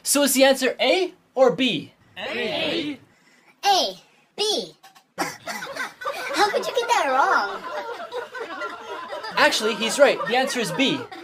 So is the answer A or B? A. A. B. How could you get that wrong? Actually, he's right. The answer is B.